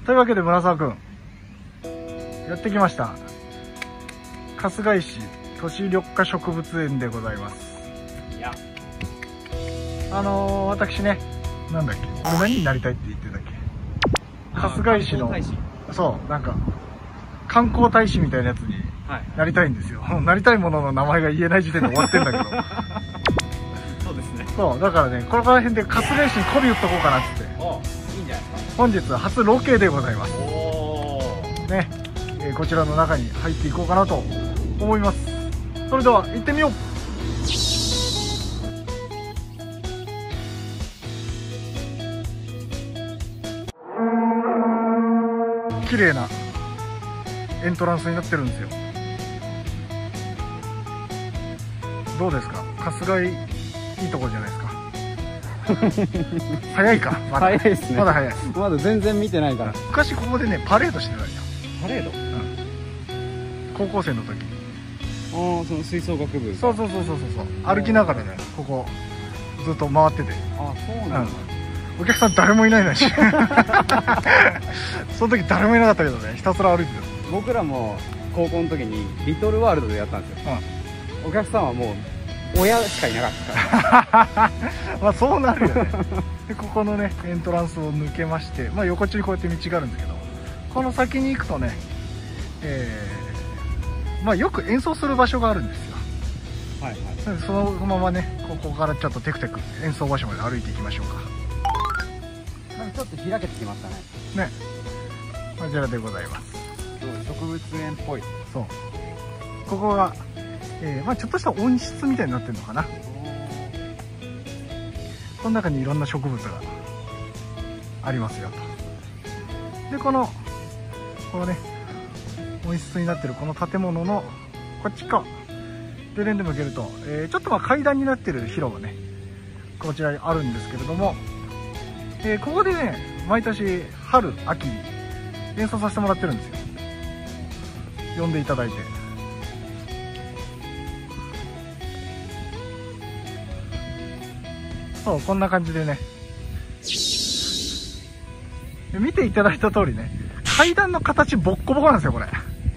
というわけで村沢くんやってきました。春日井市都市緑化植物園でございます。 いや、 私ね、なんだっけ、俺何になりたいって言ってたっけ。春日井市の、そうなんか観光大使みたいなやつになりたいんですよ。なりたいものの名前が言えない時点で終わってんだけどそうですね。 そうだからね、この辺で春日井市に媚び打っとこうかなっつって。 いいんじゃないですか。 本日初ロケでございます。 おーね、こちらの中に入っていこうかなと思います。それでは行ってみよう。綺麗なエントランスになってるんですよ。どうですか、春日井、いいとこじゃないですか。早いか、まだ早いですね。 まだ早い。 まだ全然見てないから。 昔ここでねパレードしてたんよ。 パレード。 高校生の時。 ああ、その吹奏楽部。 そう歩きながらね、ここずっと回ってて、 あ、そうなんだ。 お客さん誰もいないのにその時誰もいなかったけどね、ひたすら歩いてた。 僕らも高校の時にリトルワールドでやったんですよ。お客さんはもう親しかいなかったからまあそうなるよね。でここのねエントランスを抜けまして、まあ、横地にこうやって道があるんですけど、この先に行くとね、まあよく演奏する場所があるんですよ。はいはい。そのままね、ここからちょっとテクテク演奏場所まで歩いていきましょうか。 なんかちょっと開けてきましたね。 ね、こちらでございます。 植物園っぽい。 そう、ここが、まあちょっとした温室みたいになってるのかな。この中にいろんな植物がありますよと。でこのね温室になってるこの建物のこっちかでレンで向けると、ちょっとまあ階段になってる広場ね、こちらにあるんですけれども、ここでね毎年春秋に演奏させてもらってるんですよ。呼んでいただいて、そうこんな感じでね、で見ていただいた通りね、階段の形ボッコボコなんですよこれ。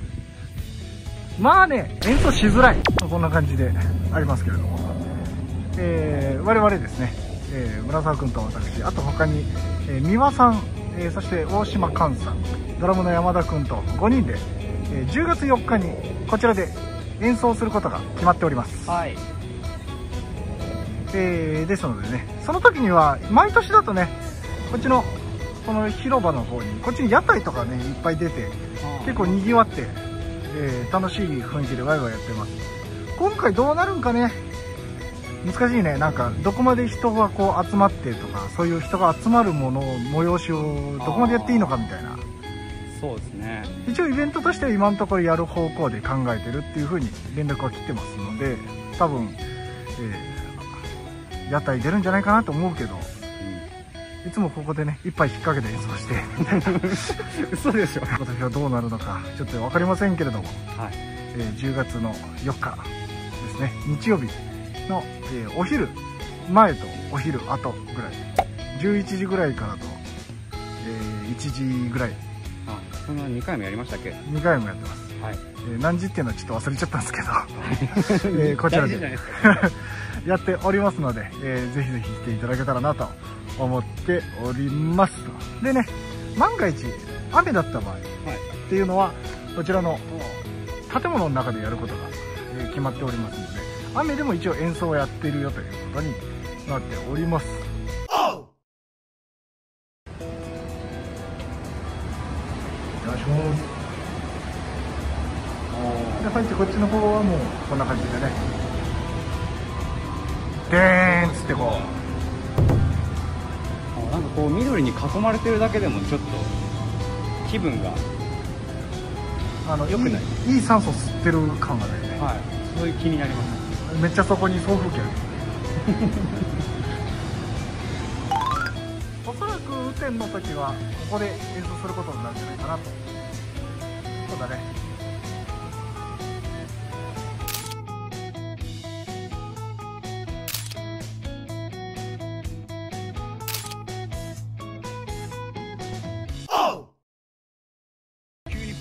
まあね演奏しづらい、こんな感じでありますけれども、我々ですね、村沢君と私、あと他に、三輪さん、そして大島寛さん、ドラムの山田君と5人で、10月4日にこちらで演奏することが決まっております。はい。ですのでね、その時には毎年だとね、こっちのこの広場の方にこっちに屋台とかねいっぱい出て結構にぎわって、楽しい雰囲気でワイワイやってます。今回どうなるんかね、難しいね。なんかどこまで人がこう集まってとか、そういう人が集まるもの催しをどこまでやっていいのかみたいな。そうですね。一応イベントとしては今のところやる方向で考えてるっていう風に連絡は来てますので、多分、屋台出るんじゃないかなと思うけど、いつもここでね一杯引っ掛けて演奏して嘘でしょ。今年はどうなるのかちょっと分かりませんけれども、はい、10月の4日ですね、日曜日の、お昼前とお昼後ぐらい、11時ぐらいからと、1時ぐらい。あ、そんな2回もやりましたっけ。2回もやってます。はい。何時っていうのはちょっと忘れちゃったんですけど、こちらでやっておりますので、ぜひぜひ来ていただけたらなと思っておりますと。でね、万が一雨だった場合っていうのは、こちらの建物の中でやることが、決まっておりますので、雨でも一応演奏をやっているよということになっております。よいしょ。で入ってこっちの方はもうこんな感じでね、でーんっつってこう、 なんかこう緑に囲まれてるだけでもちょっと気分が良くない。 いい酸素吸ってる感がね、 はい、そういう気になります。 めっちゃそこに送風機あるおそらく雨天の時はここで演奏することになるんじゃないかなと。そうだね。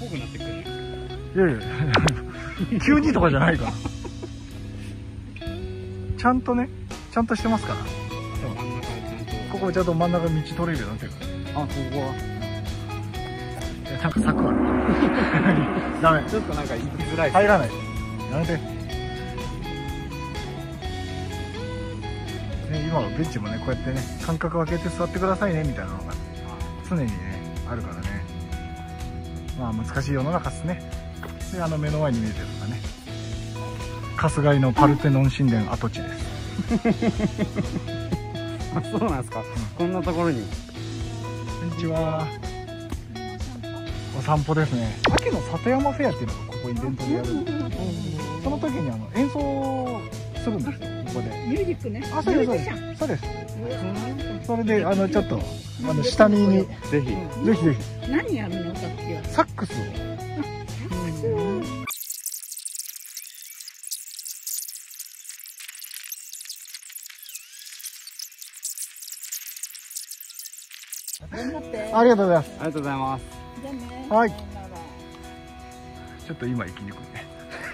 ぽくなってくるね。 いやいや急にとかじゃないからちゃんとね、ちゃんとしてますから。 真ん中でちゃんとここちゃんと真ん中道取れるようになってるから。 ここはなんか柵あるダメ、 ちょっとなんか行きづらい。 入らない、やめて、ね、今はベンチもね、こうやってね、間隔を空けて座ってくださいねみたいなのが常にねあるからね。まあ難しい世の中っすね。で、目の前に見えてるのがね、春日井のパルテノン神殿跡地ですあ、そうなんですか、こんなところに。 こんにちは。お散歩ですね。秋の里山フェアっていうのがここイベントでやるんで、その時に演奏するんですよ、ここで。 ミュージックね。 あ、そうです、そうです。そうです。それで、ちょっと、下見に、 ぜひ。 ぜひぜひ。 何やるの、楽器は。 サックスを。 頑張って。 ありがとうございます。 ありがとうございます。 じゃあね。 はい。 さよなら。 ちょっと今行きにくいね。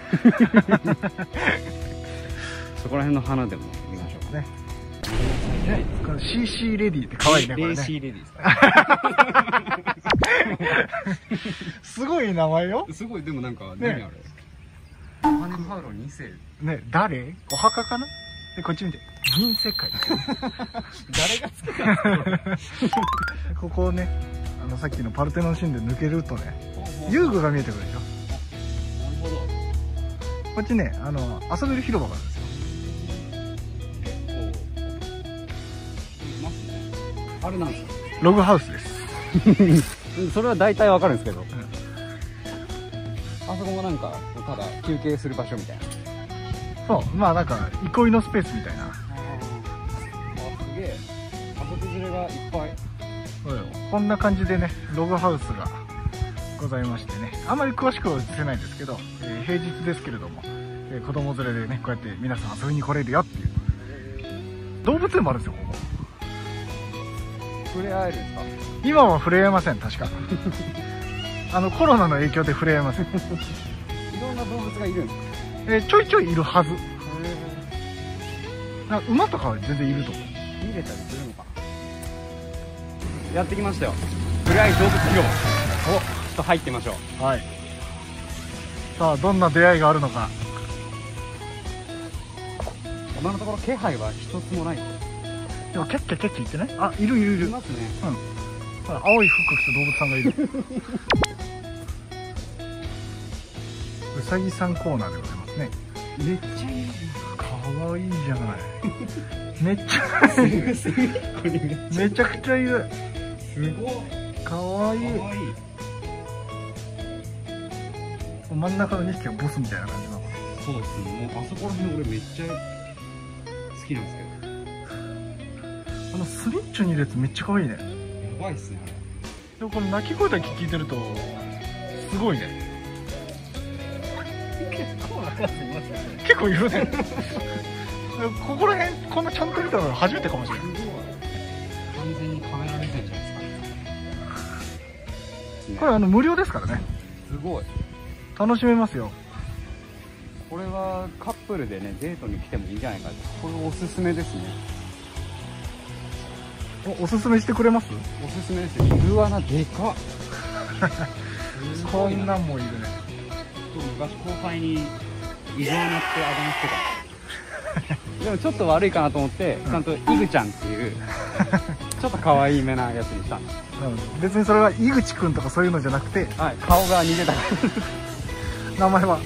そこら辺の花でも見ましょうかね。 この CC レディって可愛いね、これね。 レディですか。 すごい名前よ。 すごい、でもなんか、 ね、 何あれ。ハネパウロ2世。 ね、誰？お墓かな？で、こっち見て。銀世界。 誰がつけたんですか？ ここをね、さっきのパルテノン神殿抜けるとね、遊具が見えてくるでしょ。 なるほど。 こっちね、遊べる広場があるんですよ。 いますね。あれなんですか？ ログハウスです。 それは大体わかるんですけど。あそこもなんか、ただ休憩する場所みたいな。 そう、まあなんか、憩いのスペースみたいな。 すげえ。家族連れがいっぱい。 そうよ。こんな感じでね、ログハウスがございましてね、あまり詳しくは映せないんですけど、平日ですけれども、子供連れでね、こうやって皆さん遊びに来れるよっていう。動物園もあるんですよ、ここ。 触れ合えるんですか？ 今は触れ合えません、確か。コロナの影響で触れ合えません。 いろんな動物がいるんですか？ ちょいちょいいるはず。なんか馬とかは全然いると思う。 見れたりするのかな。やってきましたよ。ふれあい動物広場。お、ちょっと入ってみましょう。 はい。さあ、どんな出会いがあるのか。 今のところ気配は一つもない。 でもキャッキャキャッキャ言ってない？あ、いるいるいる。 いますね。 うん。ほら、青い服着た動物さんがいる。うさぎさんコーナーでございますね。 めっちゃいい。 かわいいじゃない。めっちゃいい。めちゃくちゃいる。 すごい。 かわいい。 かわいい。 真ん中の2匹がボスみたいな感じの。 そうですね。もうあそこら辺俺めっちゃ好きなんですけど。 スリッチュにいるやつめっちゃかわいいね。 やばいっすね。 でもこれ鳴き声だけ聞いてるとすごいね。結構いるね。ここら辺こんなちゃんと見たの初めてかもしれない。 完全にカメラ目線じゃないですか。 これ無料ですからね。 すごい。 楽しめますよ。 これはカップルでねデートに来てもいいんじゃないか。これおすすめですね。 おすすめしてくれます？ おすすめですね。イグアナでかっ。 こんなんもいるね。 昔後輩にイグアナってあだ名してた。でもちょっと悪いかなと思って、ちゃんとイグちゃんっていうちょっと可愛いめなやつにしたんです。 別にそれは井口くんとかそういうのじゃなくて、 はい、顔が似てたから名前は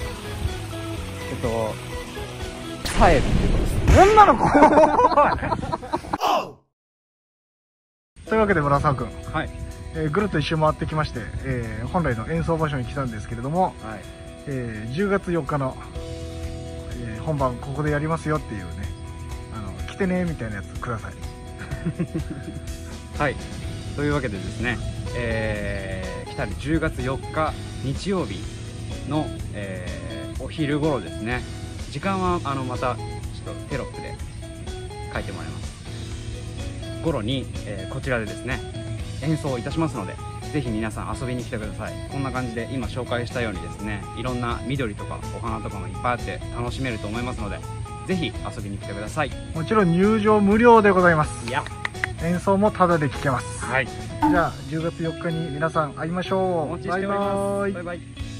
サエっていうことです。 女の子というわけで村沢くん、 はい、 ぐるっと一周回ってきまして、本来の演奏場所に来たんですけれども、 はい、 10月4日の、本番ここでやりますよっていうね、来てねみたいなやつください。 はい、というわけでですね、来たる10月4日日曜日の、お昼頃ですね。時間はまたちょっとテロップで書いてもらいます頃に、こちらでですね演奏いたしますので、 ぜひ皆さん遊びに来てください。こんな感じで今紹介したようにですね、いろんな緑とかお花とかもいっぱいあって楽しめると思いますので、ぜひ遊びに来てください。 もちろん入場無料でございます。 いや、 演奏もタダで聴けます。 はい。 じゃあ10月4日に皆さん会いましょう。 お待ちしております。バイバイ。